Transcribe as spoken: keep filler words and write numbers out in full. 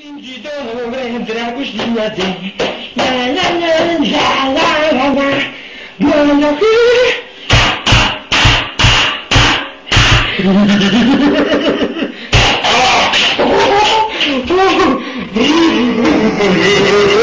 Dis donc, vendrà cucina te. La la la la la la la. Buona qui.